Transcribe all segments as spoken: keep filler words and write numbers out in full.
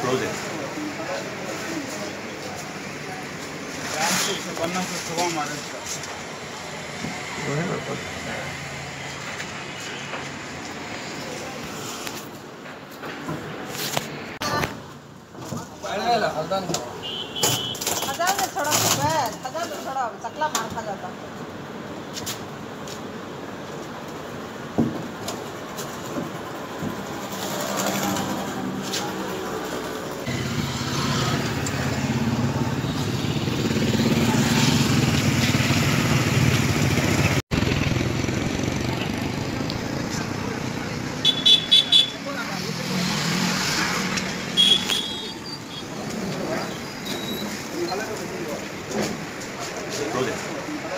Close है हजार में थोड़ा हजार में थोड़ा चकला मार खा जाता क्लोज है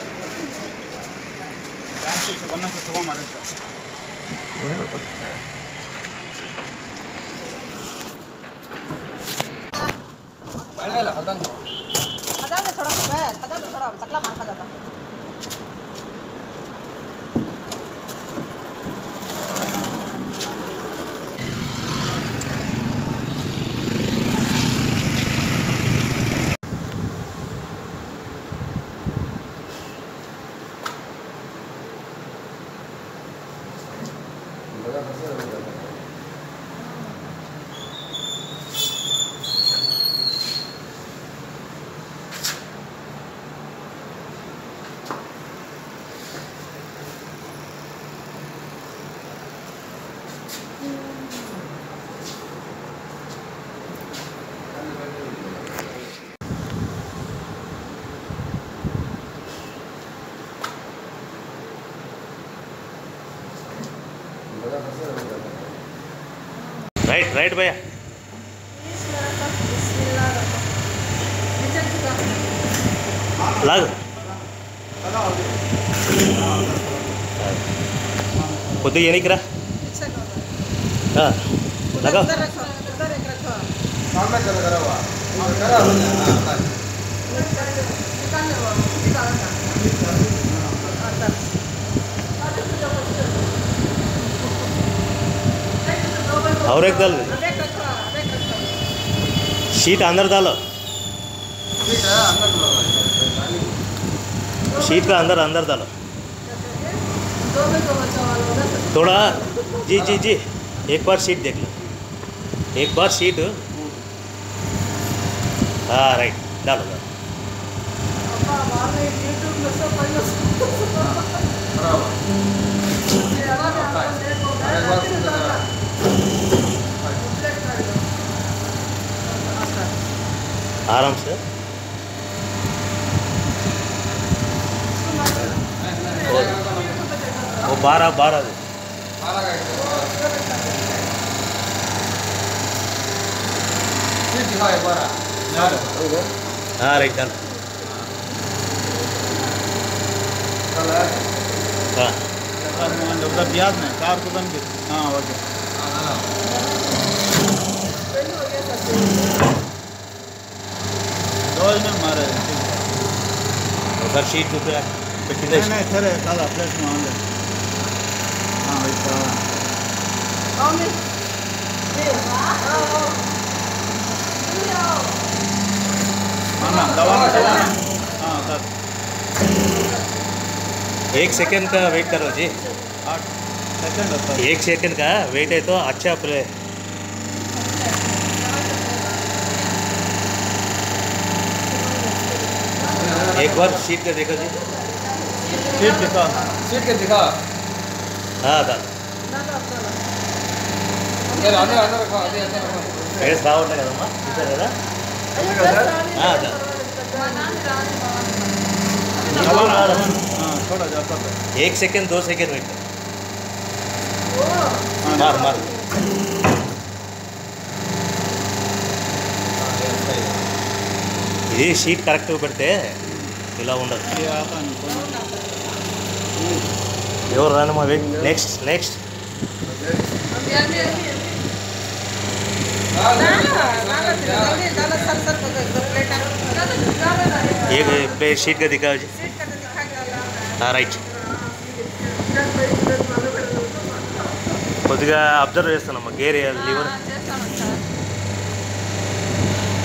हजार में थोड़ा हजार में थोड़ा चकला मार खा जाता राइट राइट भैया लग खुद ये नहीं करा हाँ लगा और एक डाल शीट अंदर डालो शीट का अंदर अंदर डालो थोड़ा जी जी जी एक बार शीट देख लो एक बार शीट हाँ राइट डालो डालो आराम से वो बारह बारह हाँ राइट डाल हाँ उधर ब्याज में कार को बन के हाँ ओके रोज में मारे सर शीट पे नहीं नहीं सर काला प्लेस में आने हाँ वैसा हाँ दवा दवा हाँ सर एक सेकंड का वेट करो जी आठ सेकंड होता है एक सेकंड का वेट है तो अच्छा प्ले एक बार शीट का देखो जी सीट दिखा सीट के दिखा हाँ दा अंदर अंदर अंदर रखो अंदर अंदर रखो ఫేస్ బాగుంటుంది కదమ్మా చూసారు కదా అదా थोड़ा जाता है एक सेकंड दो सेकंड वेट मार मार ఇది షీట్ కరెక్ట్గా పెడితే ఇలా ఉండదు ఎవరు రానమ్మా వెయిట్ నెక్స్ట్ నెక్స్ట్ ये प्ले शीट का दिखाओ जी हाँ राइट కొద్దిగా అబ్జర్వ్ చేస్తానమ్మా గేర్ లివర్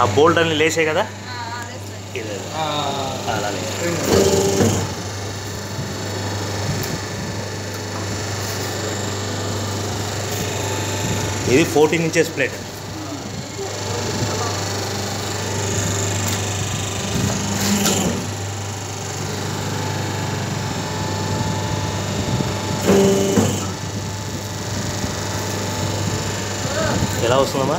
ఆ బోల్ట్ అన్ని లేసే కదా ఆ, ఆ, వేస్తాయి. ఇది ఆ, అలా లేసే. ఇది ఫోర్టీన్ ఇంచెస్ ప్లేట్. ఎలా వస్తుందమ్మా?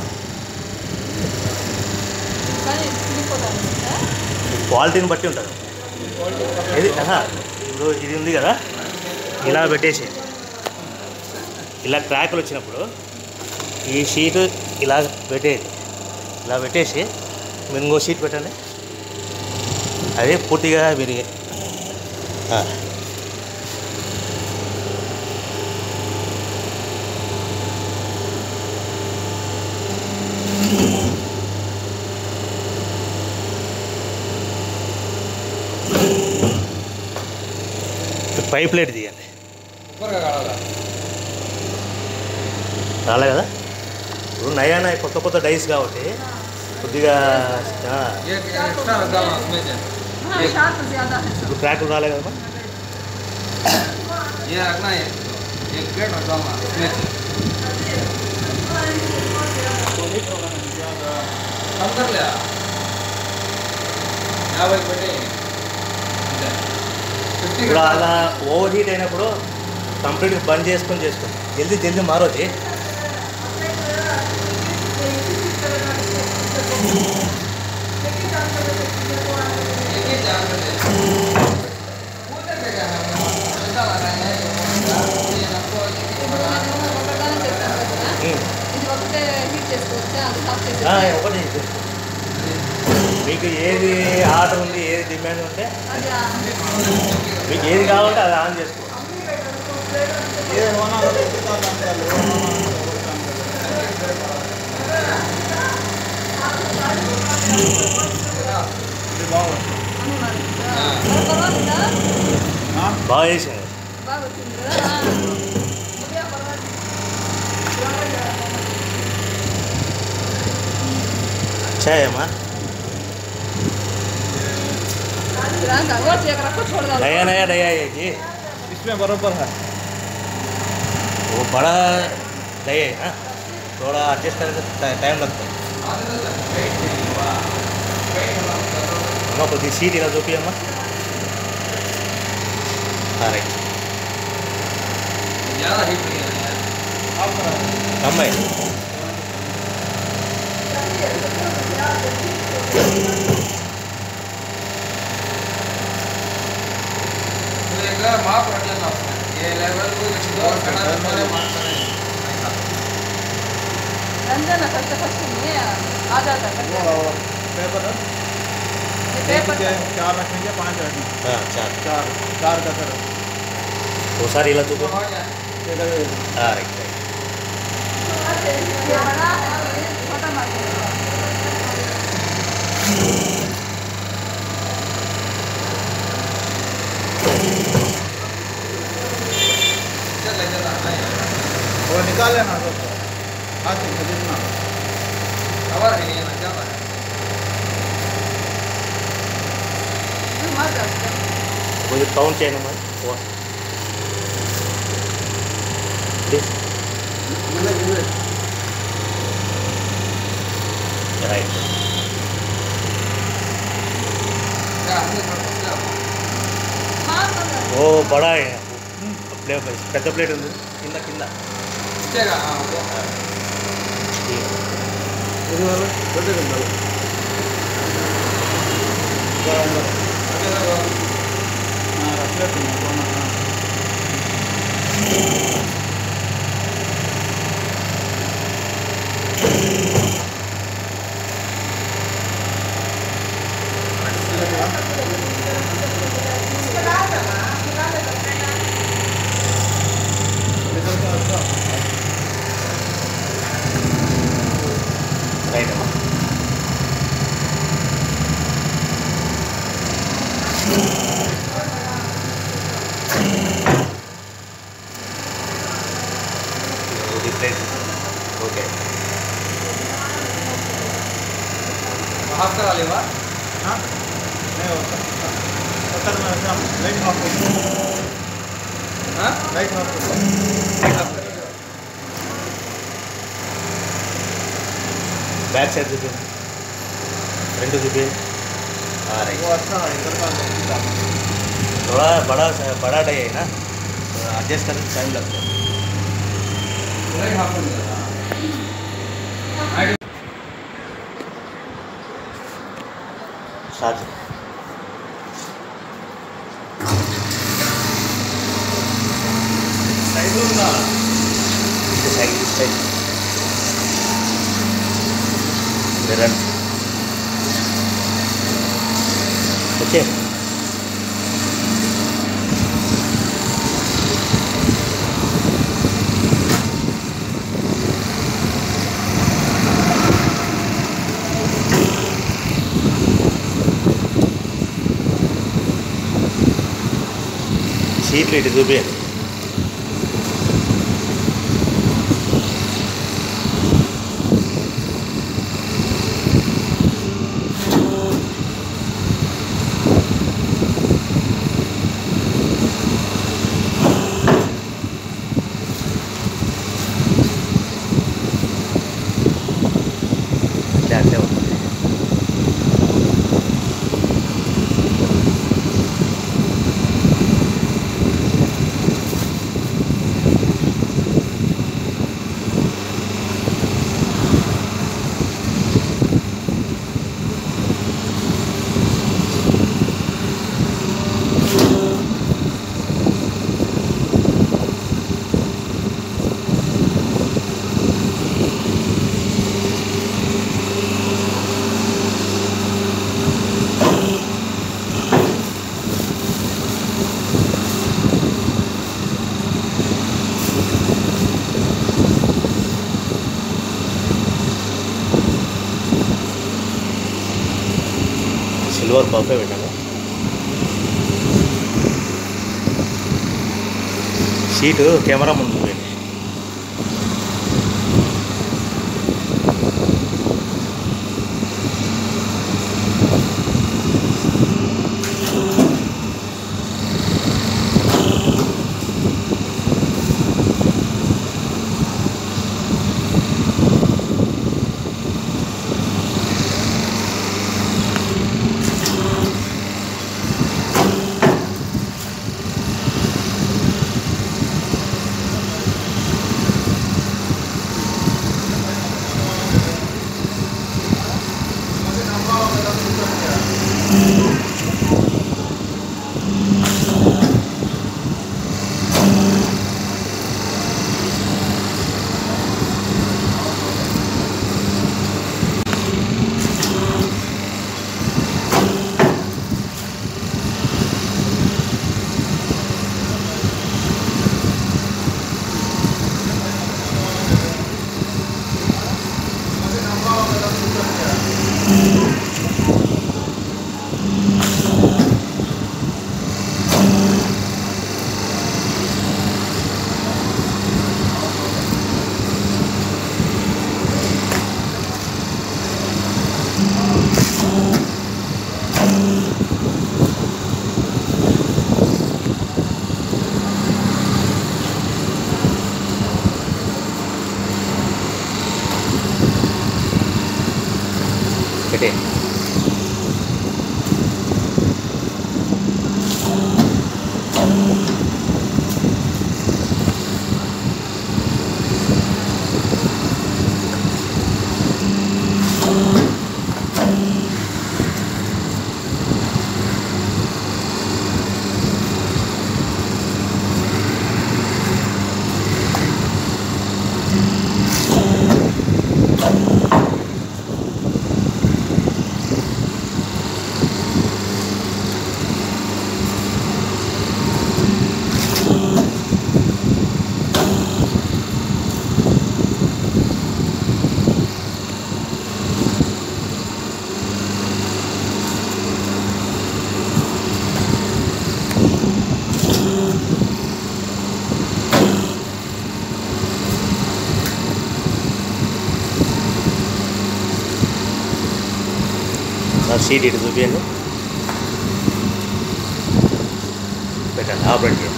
కానీ తిరిగిపోతాను సార్. క్వాలిటీని బట్టి ఉంటుంది. ఇది ఆహా, ఇప్పుడు ఇది ఉంది కదా, ఇలా పెట్టేసి ఇలా క్రాకులు వచ్చినప్పుడు ఈ షీట్ ఇలా పెట్టేది, ఇలా పెట్టేసి మీరు ఇంకో షీట్ పెట్టండి, అదే పూర్తిగా విరిగి పై ప్లేట్ తీయండి. సూపర్గా కావాలా? రాలే కదా. ఇప్పుడు నయానా కొత్త కొత్త డైస్ కాబట్టి కొద్దిగా ఆ, ये एक्स्ट्रा रखा हुआ उसमें से हाँ, शार्प ज़्यादा है सर. ఇప్పుడు క్రాకులు రాలే కదమ్మా. ये रखना है एक प्लेट रखा हुआ उसमें से कम कर लिया या भाई बेटे फिफ्टी ఇప్పుడు అలా ఓవర్ హీట్ అయినప్పుడు కంప్లీట్గా బంద్ చేసుకొని చేసుకోండి. జల్దీ జల్దీ మారోజీ. एक ही जान कर दे पूरे जगह है ऐसा लगा है ये आपको ఒకదానే చేస్తాను కదా. ఉమ్. ఇది ఒకటే హీట్ చేసుకోవచ్చా? అది సాఫ్ ఆ, చేసేసి ఒకటి చేసుకో. మీకు ఏది ఆర్డర్ ఉంది, ఏది డిమాండ్ ఉంటే అది ఆ మీకు ఏది కావాలంటే అది ఆన్ చేసుకో. ये होना तो कितना काम कर लो ఇది బాగుంది. అన్నీ మరి. మరి పర్వాలేదా? ఆ? బాగా చేసింది. బాగా వచ్చింది కదా. ఇదే పర్వాలేదు. చాయమ్మా रंग वो चेक रखो छोड़ दो. नया नया नया है जी. इसमें बराबर है वो बड़ा नहीं है ना, थोड़ा एडजस्ट करने का टाइम लगता है. अम्मा కొద్ది సీట్ ఇలా చూపి అమ్మా. రైట్ ज़्यादा हिट नहीं है అమ్మాయి तो एक माप रख लेना उसमें ये लेवल को दो करना तो पहले माप करें ऐसा रंजन फर्स्ट फर्स्ट में आ जाता है वो पेपर है ये एक पेपर के चार रखेंगे पाँच रखेंगे చాలు चार चार का सर ఒకసారి ఇలా చూపి. हो गया రైట్ రైట్ ये बड़ा है ये छोटा मार्केट है. चल ले चल आना है वो निकाल लेना सब हाथ से खरीदना कवर नहीं है ना क्या है मार जाता है. కొద్దిగా కౌంట్ చేయండి అమ్మా. రైట్ क्या हमने कर सकते मार दो. ఓ బడా ప్లే పెద్ద ప్లేట్ ఉంది కింద కింద. इसका हां हो गया ఇది వాళ్ళు పెట్టగలరు రఫ్లెట్ రైట్ అమ్మా. ఇది ప్లేట్ ఓకే. ఆఫ్ करा लेवा हाँ नहीं होता सत्तर में हम लाइट ऑफ कर हां लाइट ऑफ कर बैक साइड చూపి రెండు చూపి आ रही वो अच्छा है इधर का लगता है थोड़ा बड़ा बड़ा डाई है ना तो एडजस्ट करने में टाइम लगता है लाइट ऑफ कर दिया साथ साइड में ना साइड साइड रन ओके షీట్లు ఇటు చూపించండి అట్లే అట్లే ఉంటుంది సిల్వర్ పఫే పెట్టాను షీటు కెమెరా ముందు పోయింది పెట్టే ఆ సీట్ ఇటు చూపించండి, పెట్టండి, ఆపరేట్ చేయండి.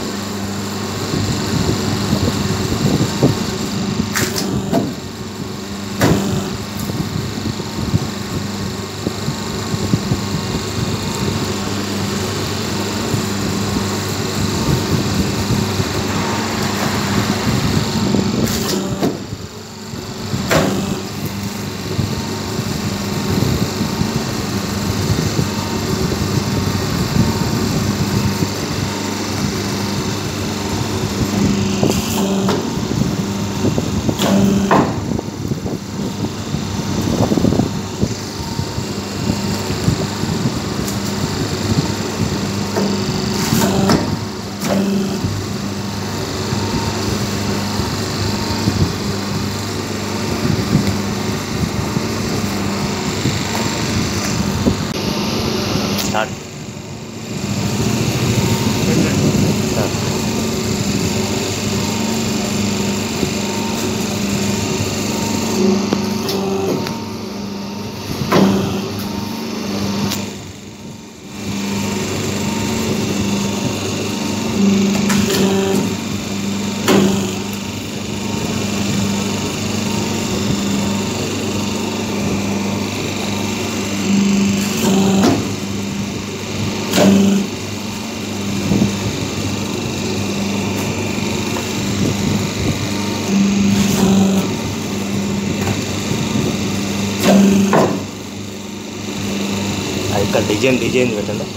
స్టార్ట్. స్టార్ట్. అది ఇక్కడ డిజైన్ డిజైన్ పెట్టండి.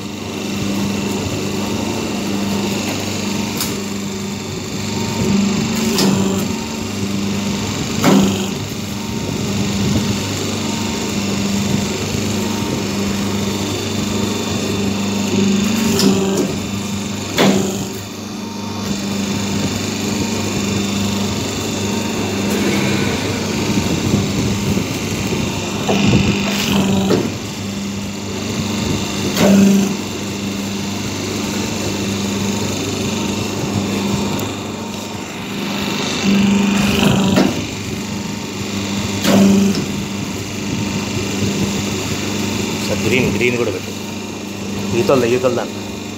సార్ గ్రీన్ గ్రీన్ కూడా పెట్టు, ఈతలు ఈతలు దాంట్లో.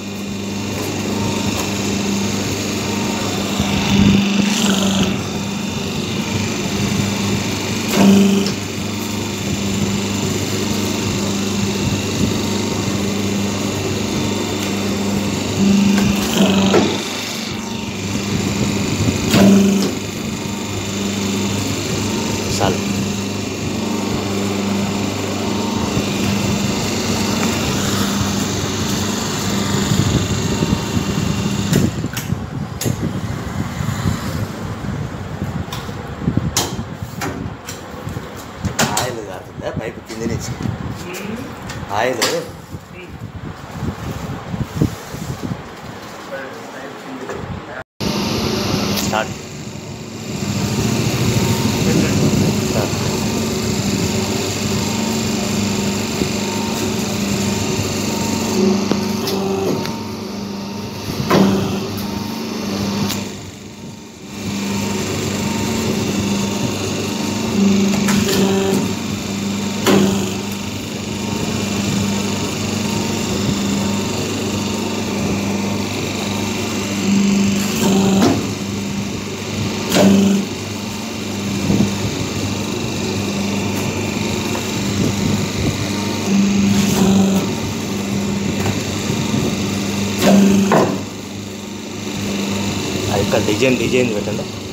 చాలు. ఆయిల్ కాకుండా పైపు కింద నుంచి ఆయిల్ స్టార్ట్. స్టార్ట్. అది ఇక్కడ డిజైన్ డిజైన్ పెట్టండి.